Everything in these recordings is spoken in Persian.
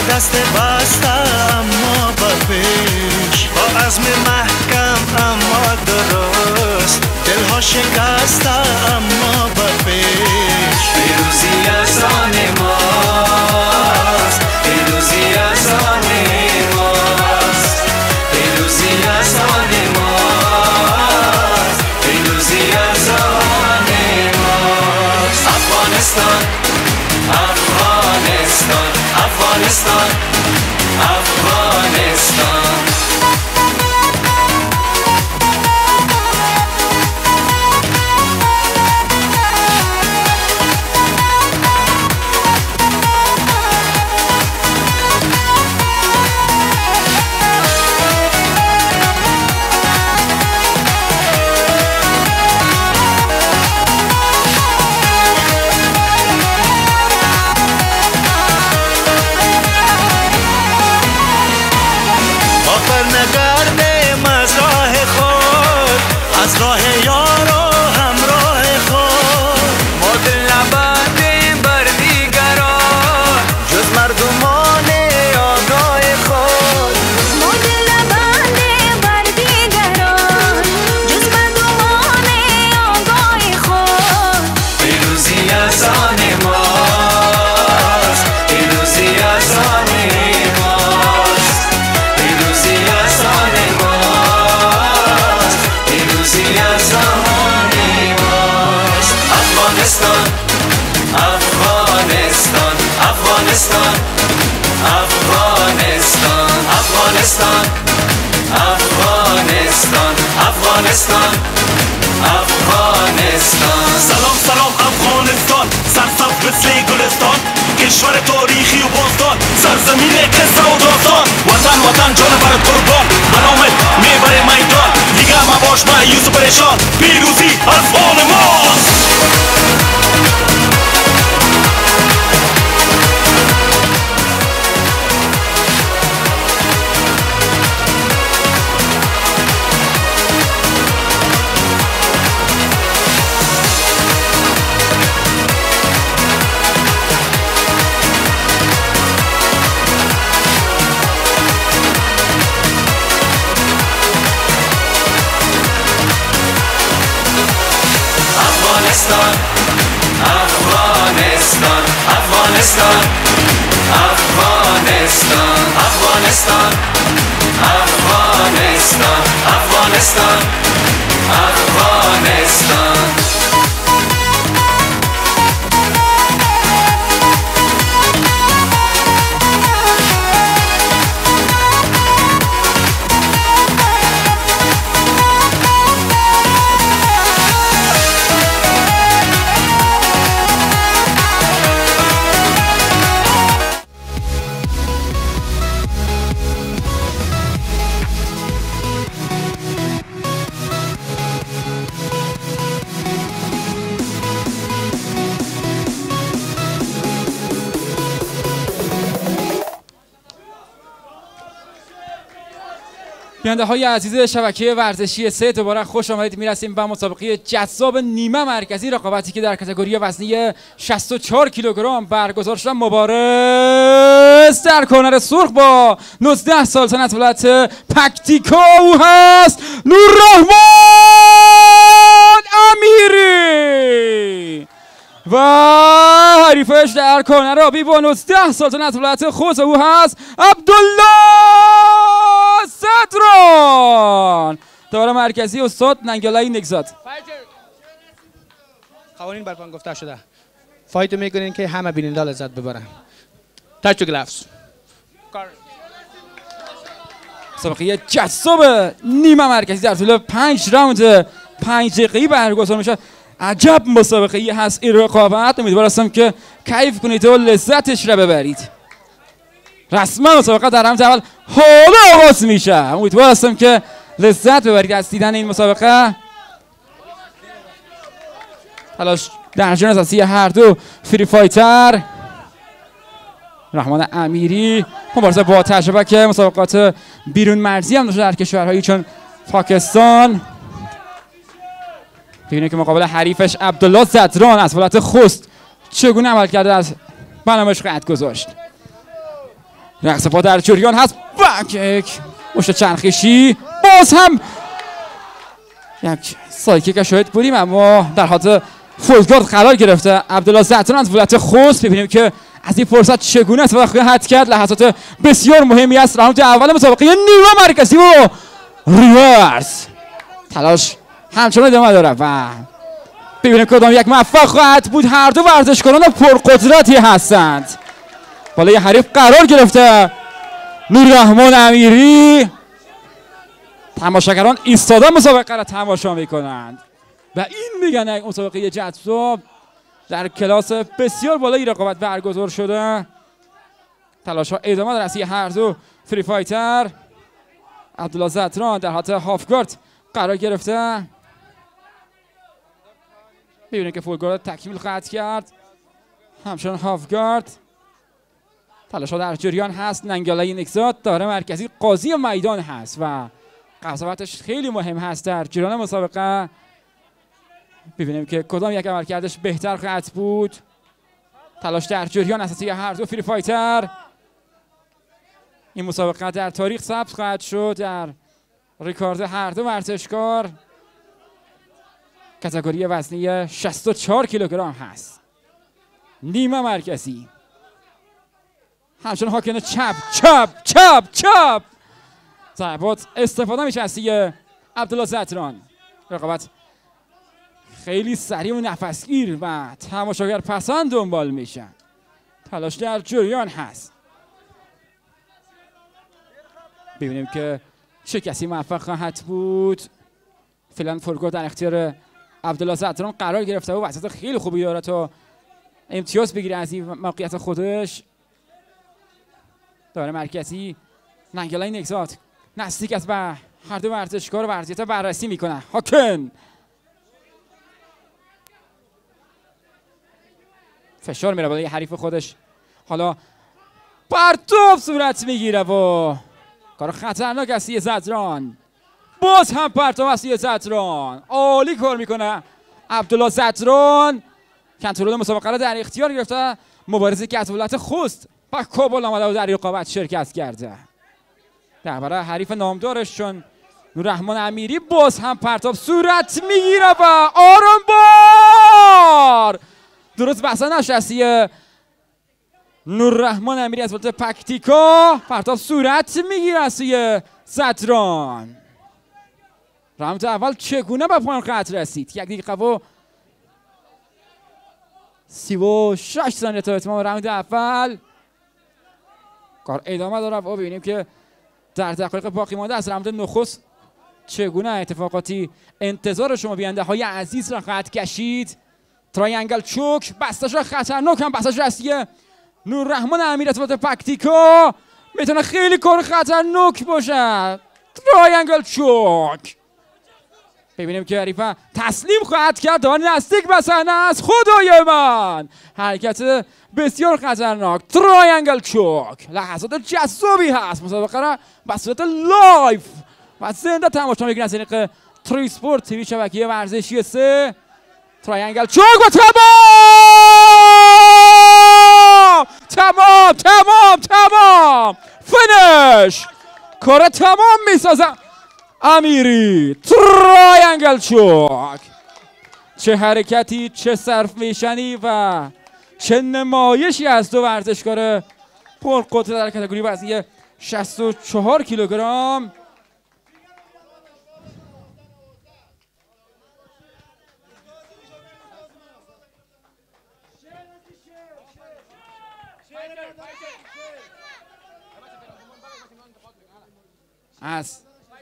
دست بسته اما با پیش، با عزم محکم اما درست، دلها شکسته اما با پیش. پیروزی از آن ماست، پیروزی از آن ماست، پیروزی از آن ماست، پیروزی از آن ماست. افغانستان افغانستان افغانستان افغانستان. نگردیم از راه خود، از راه یار و همراه خود. ما دل نبندیم بر دیگران جز مردمان آگاه خود. ما دل نبندیم بر دیگران جز مردمان آگاه خود. پیروزی از آن ماست، پیروزی از آن ماست، پیروزی از آن ماست، پیروزی از آن ماست. افغانستان افغانستان افغانستان افغانستان افغانستان افغانستان افغانستان افغانستان. سلام سلام افغانستان، سرسبز مثل گلستان، کشور تاریخی و باستان، سرزمین قصه و داستان. وطن وطن جان برای قربان، علامت میبره میدان، دیگه مباش مایوس و پریشان، پیروزی از آن ماست. Afghanistan, Afghanistan, Afghanistan, Afghanistan, Afghanistan, Afghanistan, Afghanistan, Afghanistan. بیننده های عزیز شبکه ورزشی 3 دوباره خوش آمدید. میرسیم به مسابقه جذاب نیمه مرکزی رقابتی که در کاتگوری وزنی 64 کیلوگرم برگزار شد. مبارز در کورنر سرخ با 19 سال سن از ولایت پکتیکا او هست نوررحمان امیری و حریفش در کورنر آبی با 19 سال سن از ولایت خوست او هست عبدالله zadran. دوباره مرکزی استاد ننگلای نگزاد. قوانین برپا گفته شده، فایت میکنین که همه بیننده لذت ببرن. تاچ تو گلافز. مسابقه جذاب نیمه مرکزی در طول 5 راوند 5 دقیقه‌ای برگزار میشه. عجب مسابقه هست این رقابت. امیدوار هستم که کیف کنید و لذتش را ببرید. رسما مسابقه در راوند اول حالا آغاز میشه. امیدوار هستم که لذت ببرید از دیدن این مسابقه. تلاش در جان اساسی هر دو فری فایتر. نوررحمان امیری مبارزه با تجربه که مسابقات بیرون مرزی هم داشته در کشورهایی چون پاکستان. ببینید که مقابل حریفش عبدالله zadran از ولایت خوست چگونه عمل کرده از برنامه‌اش قد گذاشت. رقص پا در جریان هست. بکک مشت چرخشی، باز هم یک سایکیک شاید بودیم، اما در حالت فولگارد قرار گرفته عبدالله زدران از ولایت خوست. ببینیم که از این فرصت چگونه استفاده خواهد کرد. لحظات بسیار مهمی است. راند اول مسابقه نیمه مرکزی و ریورس تلاش همچنان ادامه داره و ببینیم کدام یک موفق خواهد بود. هر دو ورزشکاران پرقدرتی هستند. بالای حریف قرار گرفته نوررحمان امیری. تماشاگران ایستاده مسابقه را تماشا میکنند و این میگن یک مسابقه جذاب در کلاس بسیار بالایی رقابت برگزار شده. تلاش ها ادامه داره از هر دو فری فایتر. عبدالله زدران در حالت هافگارد قرار گرفته. ببینید که فولگارد تکمیل خواهد کرد، همچنان هافگارد. تلاش ها در جریان هست. ننگاله نکزاد داره مرکزی قاضی میدان هست و قضاوتش خیلی مهم هست در جریان مسابقه. ببینیم که کدام یک عملکردش بهتر خواهد بود. تلاش در جریان اساسی هر دو فری فایتر. این مسابقه در تاریخ ثبت خواهد شد در ریکارد هر دو ورزشکار. کاتگوری وزنی 64 کیلوگرم هست. نیمه مرکزی. همچنان حاکم چپ چپ چپ چپ. ضربات استفاده میشه از عبدالله زدران. رقابت خیلی سریع و نفسگیر و تماشاگر پسند دنبال میشن. تلاش در جریان هست. ببینیم که چه کسی موفق خواهد بود. فعلا فولگارد در اختیار عبدالله زدران قرار گرفته و وسط خیلی خوبی داره تا امتیاز بگیره از این موقعیت خودش. داره مرکزی ننگلای نکزاد نزدیک است به هر دو ورزشکار وضعیت بررسی میکنه. حاکم فشار میره بالای حریف خودش. حالا پرتاب صورت میگیره و کار خطرناک است زدران. باز هم پرتاب است زدران. عالی کار میکنه عبدالله زدران. کنترل مسابقه را در اختیار گرفته. مبارزی که از ولایت خوست با کابل آمده و در رقابت شرکت کرده. درباره حریف نامدارش چون نوررحمان امیری باز هم پرتاب صورت میگیره و آرام بار درست بحثا نشستی نوررحمان امیری از ولایت پکتیکا. پرتاب صورت میگیره از سوی زدران. راند اول چگونه به پایان خواهد رسید؟ 1 دقیقه و 36 ثانیه تا اتمام راند اول. کار ادامه داره و ببینیم که در دقایق باقی مانده از راند نخست چگونه اتفاقاتی انتظار شما بیننده های عزیز را خواهد کشید. تراینگل چوک بستش خطرناک هم بستش رسیه نوررحمان امیری از ولایت پکتیکا. میتونه خیلی کار خطرناک باشه. تراینگل چوک. ببینیم که حریفه تسلیم خواهد کرد. داره نزدیک به صحنه است. خدای من حرکت بسیار خطرناک. تراینگل چوک. لحظات جذابی هست. مسابقه را به صورت لایف و زنده تماشا میکنید از طریق تری اسپورت تیوی شبکه ورزشی 3. تراینگل چوک و تمام فینش. کار تمام میسازه امیری. تراینگل چوک. چه حرکتی، چه صرفمیشنی و چه نمایشی از دو ورزشکار پرقدرت در کاتگوری وزنی 64 کیلوگرم. از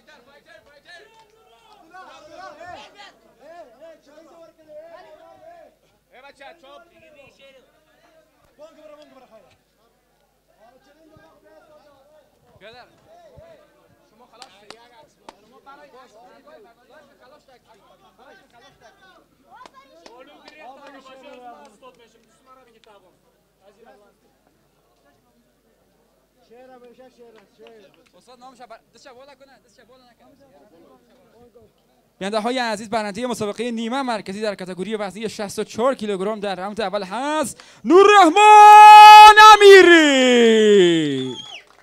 بیننده های عزیز، برنده مسابقه نیمه مرکزی در کاتگوری وزنی 64 کیلوگرم در راند اول هست نوررحمان امیری.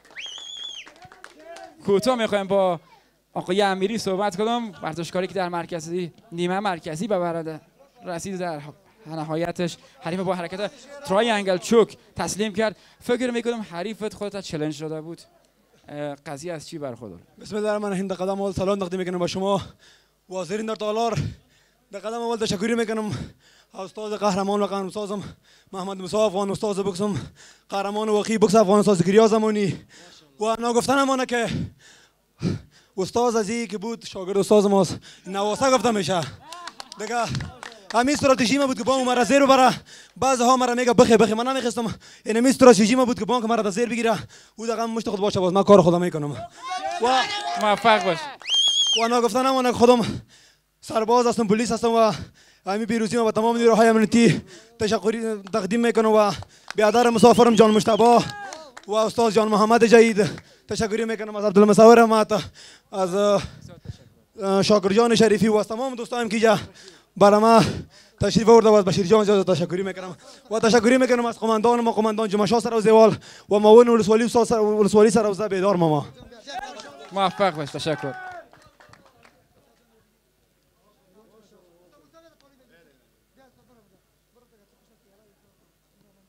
کوتاه میخوایم با آقای امیری صحبت کنم. ورزشکاری که در مرکزی نیمه مرکزی به رسید، در نهایتش حریف با حرکت تراینگل چوک تسلیم کرد. فکر میکنم حریفت خودت چالش شده بود، قضیه از چی برخورد؟ بسم الله الرحمن الرحیم. در قدم اول سلام تقدیم میکنم با شما وزیرین در تالار. در قدم اول تشکر میکنم استاد قهرمان و قهرمانسازم محمد موسی افغان، استاد بوکسم قهرمان واقعی بوکس افغان، استاد زکریا زمانی. و نگفتنمونه که استاد عزیزی که بود شاگرد استاد ماست، نواسه گفته میشه دیگه. همین استراتژی ما بود که با مرا زیر ببره. بعضها مرا میگه بخی من نمیخواستم. این استراتژی ما بود که بانک مرا زیر بگیره. او دقیقاً مشت خود باشه، باز من کار خودم میکنم و موفق باش. و نگفتنمونه که خودم سرباز هستم، پلیس هستم و همین پیروزی ما با تمام نیروهای امنیتی تشکر تقدیم میکنم و بیادر مسافرم جان مجتبی و استاد جان محمد جدید تشکر میکنم. از عبدالله مصور احمد، از شاکر جان شریفی و از تمام دوستانم که برای ما تشریف آورده و از بشیر جان تشکر میکنم و تشکر میکنم از قماندان ما، قماندان جمعه سر و زیوال و معاون ولسوالی سر و بیدار ما. موفق باش. تشکر.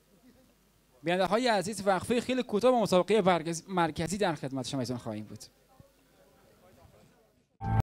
بیننده های عزیز، وقفه خیلی کوتاه با مسابقه مرکزی در خدمت شما خواهیم بود.